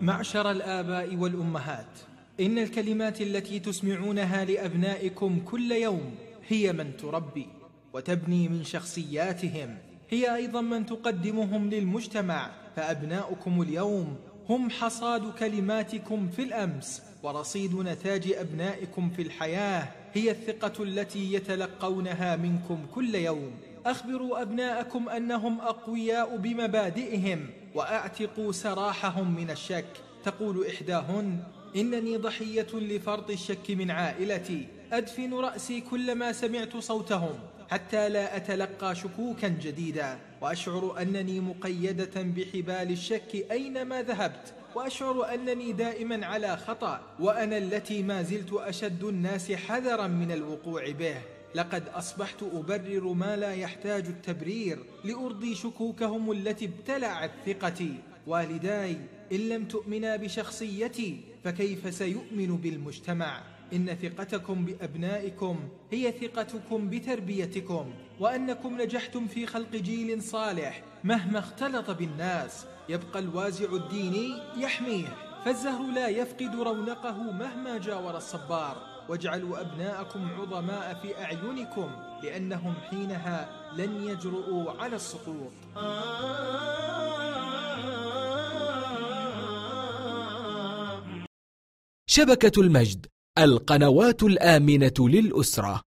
معشر الآباء والأمهات، إن الكلمات التي تسمعونها لأبنائكم كل يوم هي من تربي وتبني من شخصياتهم، هي أيضا من تقدمهم للمجتمع. فأبناؤكم اليوم هم حصاد كلماتكم في الأمس، ورصيد نتاج أبنائكم في الحياة هي الثقة التي يتلقونها منكم كل يوم. أخبروا أبناءكم أنهم أقوياء بمبادئهم، وأعتقوا سراحهم من الشك. تقول إحداهن: إنني ضحية لفرط الشك من عائلتي، أدفن رأسي كلما سمعت صوتهم حتى لا أتلقى شكوكا جديدة، وأشعر أنني مقيدة بحبال الشك أينما ذهبت، وأشعر أنني دائما على خطأ، وأنا التي ما زلت أشد الناس حذرا من الوقوع به. لقد أصبحت أبرر ما لا يحتاج التبرير لأرضي شكوكهم التي ابتلعت ثقتي. والداي، إن لم تؤمنا بشخصيتي فكيف سيؤمن بالمجتمع؟ إن ثقتكم بأبنائكم هي ثقتكم بتربيتكم، وأنكم نجحتم في خلق جيل صالح مهما اختلط بالناس. يبقى الوازع الديني يحميه، فالزهر لا يفقد رونقه مهما جاور الصبار. واجعلوا أبناءكم عظماء في أعينكم، لأنهم حينها لن يجرؤوا على السقوط. شبكة المجد، القنوات الآمنة للأسرة.